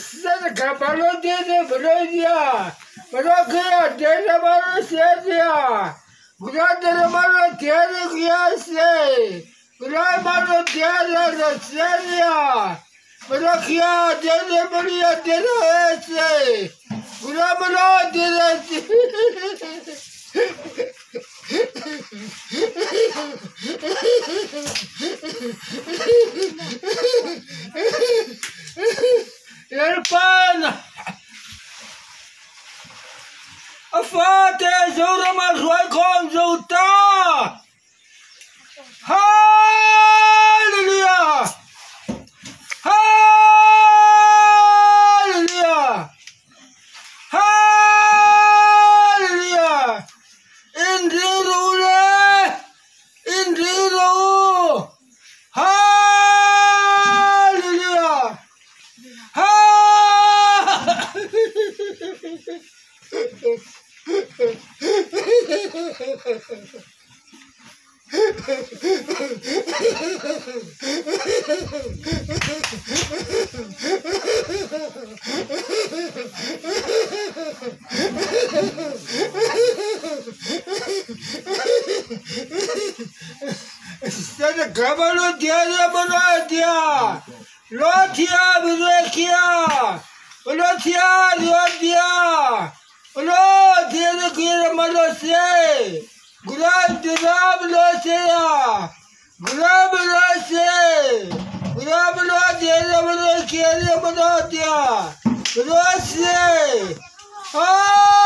Cerca balodine blodia, bloquea dele malosedia, gradele malotiere giase, grad malotiere rosedia, bloquea dele moria dele ese, grad malodile. Il pane a fate giuro ma suoi consulta. Hallelujah, hallelujah, hallelujah. Indiro, hallelujah. State cavolo di Monodia, Lotia, Vecchia, Lotia, Lotia, Lotia, Kira Malose, Grande Rablosea, Grablose, Grablodia, Monodia, Monodia, Rose,